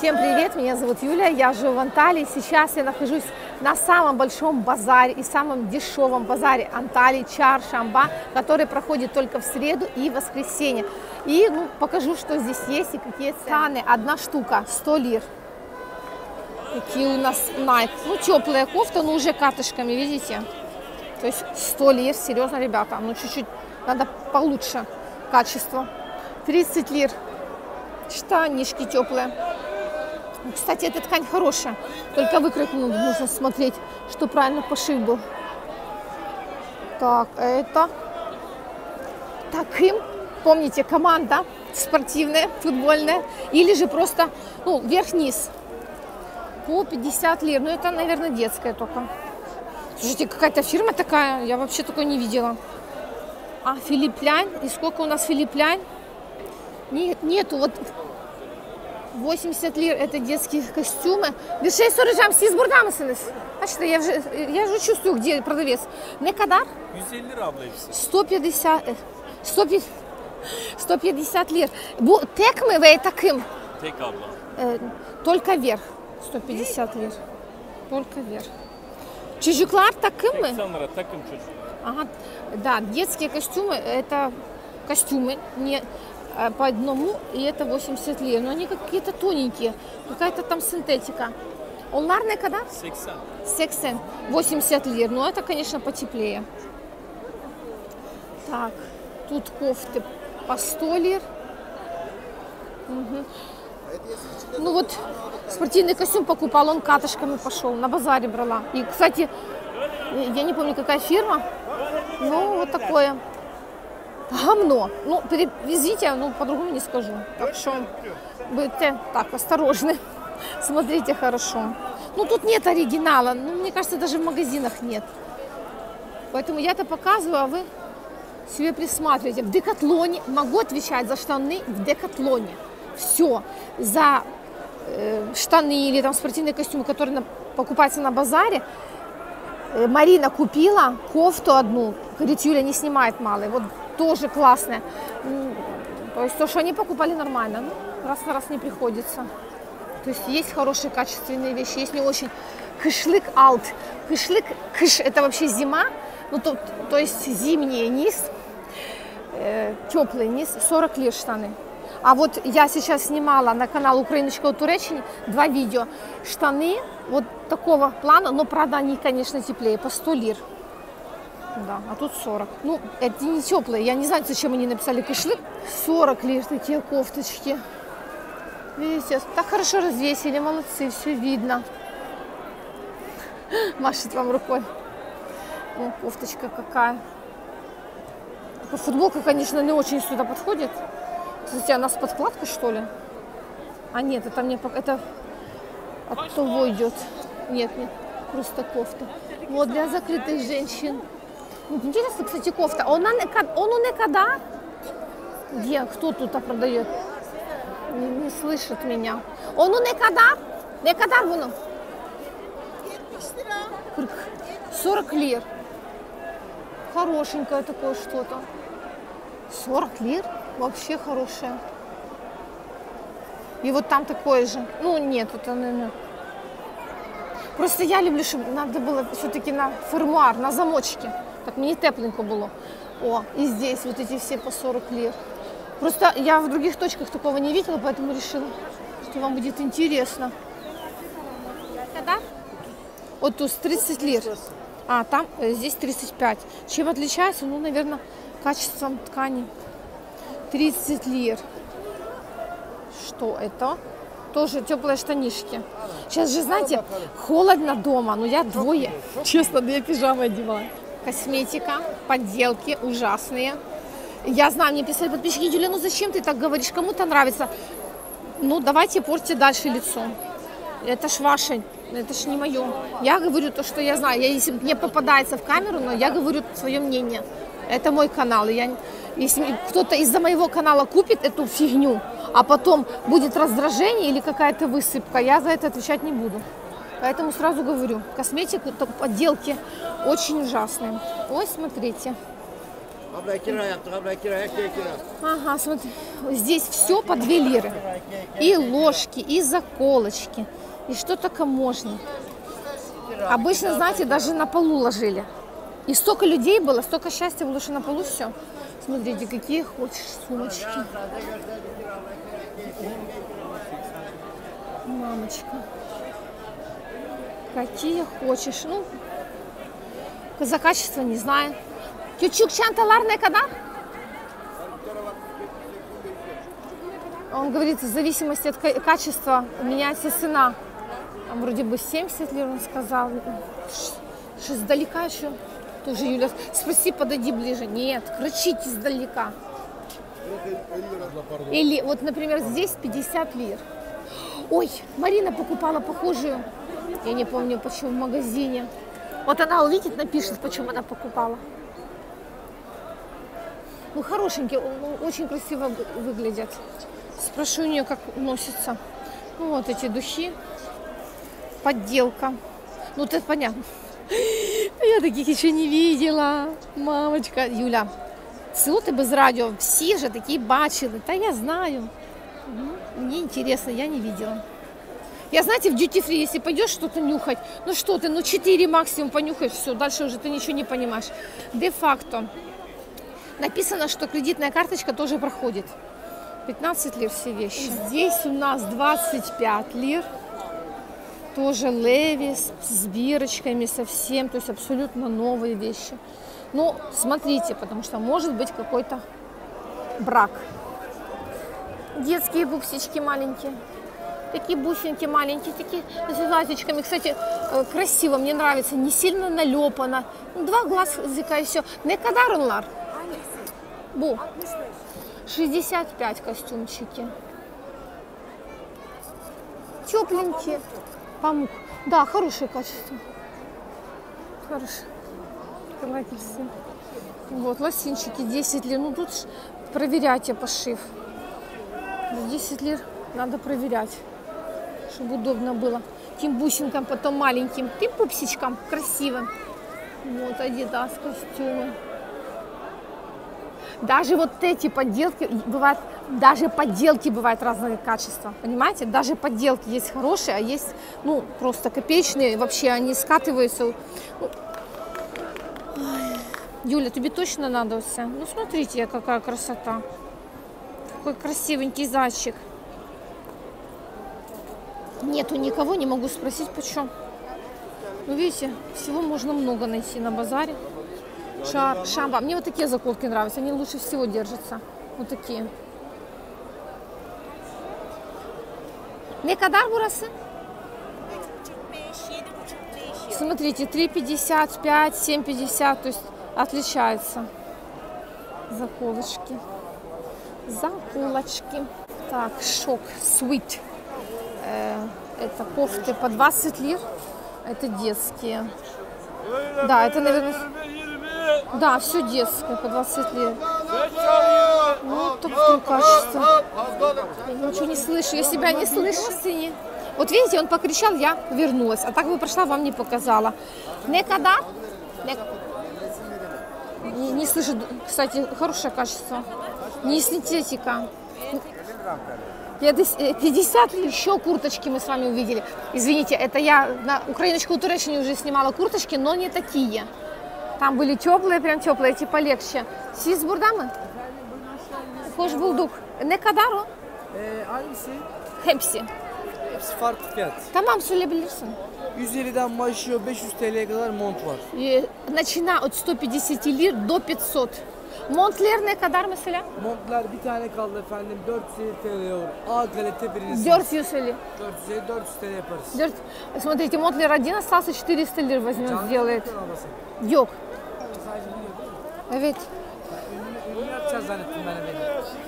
Всем привет, меня зовут Юля, я живу в Анталии. Сейчас я нахожусь на самом большом базаре и самом дешевом базаре Анталии, Чаршамба, который проходит только в среду и воскресенье. И покажу, что здесь есть и какие цены. Одна штука 100 лир. Какие у нас Nike. Теплая кофта, но уже катышками, видите? То есть 100 лир, серьезно, ребята. Чуть-чуть надо получше качество. 30 лир. Штанишки теплые. Кстати, эта ткань хорошая. Только выкройку нужно смотреть, что правильно пошив был. Так, это Таким. Помните, команда спортивная, футбольная. Или же просто, вверх-вниз. По 50 лир. Это, наверное, детская только. Слушайте, какая-то фирма такая. Я вообще такой не видела. А, Филипп Ляйн. И сколько у нас Филипп Ляйн? Нету. Вот 80 лир это детские костюмы. Вишей soracağım, siz burada mısınız? Что я же чувствую, где продавец. Ne kadar? 150 lira abla hepsi. 150 лир. Bu tek mi ve takım? Tek abla. Только вверх. 150 лир. Только вверх. Çocuklar takım mı? 80 lira takım çocuk. Ага. Да, детские костюмы это костюмы, не по одному, и это 80 лир. Но они какие-то тоненькие, какая-то там синтетика. Onlar ne kadar? 80. 80, 80 лир. Но это, конечно, потеплее. Так, тут кофты по 100 лир. Угу. Спортивный костюм покупал, он катышками пошел, на базаре брала. И, кстати, я не помню, какая фирма, но вот такое гамно. Перевезите, по-другому не скажу. Так что будьте так осторожны, смотрите хорошо. Тут нет оригинала, мне кажется, даже в магазинах нет. Поэтому я это показываю, а вы себе присматривайте. В Декатлоне, могу отвечать за штаны в Декатлоне. Все, за штаны или там спортивные костюмы, которые покупаются на базаре. Марина купила кофту одну, говорит, Юля не снимает малый, вот тоже классная. То есть то, что они покупали, нормально, раз на раз не приходится. То есть есть хорошие качественные вещи, есть не очень. Кышлык алт, кышлык, это вообще зима, то есть зимний низ, теплый низ, 40 лир штаны. А вот я сейчас снимала на канал Украиночка у Туреччине 2 видео. Штаны вот такого плана, но правда они, конечно, теплее, по 100 лир. Да, а тут 40. Это не теплые, я не знаю, зачем они написали кышлык. 40 лир такие кофточки. Видите, так хорошо развесили, молодцы, все видно. Машет вам рукой. Кофточка какая. Футболка, конечно, не очень сюда подходит. Кстати, она с подкладкой, что ли? А нет, это от того идет. Нет, просто кофта. Вот для закрытых женщин. Интересно, кстати, кофта. Он никогда? Где? Кто тут продает? Не слышит меня. Он никогда? Никогда буну? 40 лир. Хорошенькое такое что-то. 40 лир? Вообще хорошая. И вот там такое же. Нет, это, наверное... Просто я люблю, чтобы надо было все-таки на фермуар, на замочке. Так мне тепленько было. И здесь вот эти все по 40 лир. Просто я в других точках такого не видела, поэтому решила, что вам будет интересно. Да? Вот тут 30 лир. А там, здесь 35. Чем отличается? Наверное, качеством ткани. 30 лир. Что это? Тоже теплые штанишки. Сейчас же, знаете, холодно дома. Я двое. Честно, я пижамы одеваю. Косметика, подделки ужасные. Я знаю, мне писали подписчики, Юля, зачем ты так говоришь? Кому-то нравится. Давайте портите дальше лицо. Это ж ваше, это ж не мое. Я говорю то, что я знаю. Если мне попадается в камеру, но я говорю свое мнение. Это мой канал. Если кто-то из-за моего канала купит эту фигню, а потом будет раздражение или какая-то высыпка, я за это отвечать не буду. Поэтому сразу говорю, косметика, подделки очень ужасные. Ой, смотрите. Abla 2 lira yaptık, abla 2 lira, her şey 2 lira. Ага, смотри, здесь все по 2 лиры. И ложки, и заколочки, и что только можно. Обычно, знаете, даже на полу ложили. И столько людей было, столько счастья было, что на полу все. Смотрите, какие хочешь сумочки. Мамочка. Какие хочешь. Ну, за качество не знаю. Küçük çantalar ne kadar? Он говорит, в зависимости от качества меняется цена. Там вроде бы 70 лир, он сказал. Что издалека еще? Тоже, Юля, спроси, подойди ближе. Нет, кричите издалека. Или вот, например, здесь 50 лир. Ой, Марина покупала похожую. Я не помню, почему в магазине. Вот она увидит, напишет, почему она покупала. Ну, хорошенькие, очень красиво выглядят. Спрошу у нее, как носится. Ну, вот эти духи. Подделка. Ну, это понятно. Я таких еще не видела. Мамочка. Юля, слухи без радио. Все же такие бачили. Да я знаю. Мне интересно, я не видела. Я, знаете, в duty free, если пойдешь что-то нюхать, ну что ты, ну 4 максимум понюхаешь, все, дальше уже ты ничего не понимаешь. Де-факто. Написано, что кредитная карточка тоже проходит. 15 лир все вещи. Здесь у нас 25 лир. Тоже Levi's с бирочками совсем. То есть абсолютно новые вещи. Ну, смотрите, потому что может быть какой-то брак. Детские буксички маленькие. Такие бусинки маленькие, такие с глазочками. Кстати, красиво, мне нравится. Не сильно налепано. 2 глазика и все. Не кадарунлар. Бу. 65 костюмчики. Тепленькие. Памук. Да, хорошее качество. Хорошее. Открывательство. Вот, лосинчики 10 лир. Ну, тут проверяйте пошив. 10 лир надо проверять, чтобы удобно было. Тем бусинкам, потом маленьким, тем пупсичкам красивым. Вот, Adidas костюмы. Даже вот эти подделки бывают, даже подделки бывают разного качества, понимаете? Даже подделки есть хорошие, а есть, ну, просто копеечные, вообще они скатываются. Ой. Юля, тебе точно надо все? Ну, смотрите, какая красота. Какой красивенький зайчик. Нету никого, не могу спросить, почем. Ну, видите, всего можно много найти на базаре. Шамба. Мне вот такие заколки нравятся, они лучше всего держатся. Вот такие. Ne kadar burası? Смотрите, 3,50, 5, 7,50, то есть отличается. Заколочки. Заколочки. Так, шок, sweet. Это кофты по 20 лир. Это детские. Да, это, наверное... Да, все детское по 20 лир. Вот такое качество. Я ничего не слышу, я себя не слышу. Вот видите, он покричал, я вернулась. А так бы прошла, вам не показала. Некогда? Не слышу. Кстати, хорошее качество. Не синтетика. 50 лир. Еще курточки мы с вами увидели. Извините, это я на Украиночку Туреччине уже снимала курточки, но не такие. Там были теплые, прям теплые, эти полегче. Siz burada mı? Hoş bulduk. Ne kadar o? Hangisi? Hepsi. Hepsi farklı fiyat. Tamam, söyleyebilirsin. 150'den başlıyor, 500 TL'ye kadar mont var. Начиная от 150 лир до 500. Montlar ne kadar mesela? Montlar bir tane kaldı efendim, 450 TL olur. A kalite birincisi. 450. 400 TL yaparız. Смотрите, Монтлер один остался, 400 лир возьмет, Canlı сделает. yapıyorsun ablası. Yok. Sadece biliyor değil mi? Evet. Ünlü yapacağız zannettim ben de.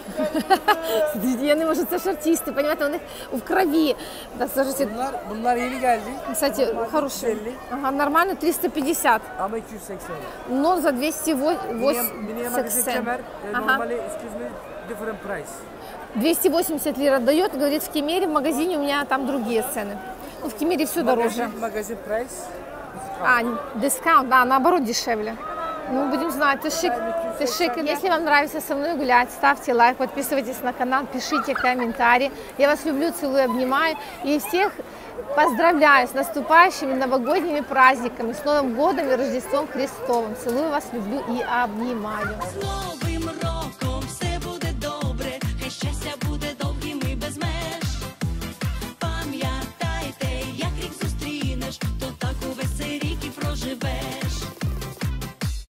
Я не можу, це ж артисти, понимаете, у них в крови. Да, слушайте, Bunlar yeni geldi. кстати, хорошие. 350. Ага, нормально 350. Ama 280. Но за 280. Mini magazin kemer, Ага. normally, excuse me, different price. 280 лир отдает, говорит, в Кемере, в магазине у меня там другие цены. Ну, в Кемере все дороже. Magazin price. А, дискаунт, да, наоборот, дешевле. Ну, будем знать, ты шик. Если вам нравится со мной гулять, ставьте лайк, подписывайтесь на канал, пишите комментарии. Я вас люблю, целую, обнимаю. И всех поздравляю с наступающими новогодними праздниками, с Новым годом и Рождеством Христовым. Целую вас, люблю и обнимаю.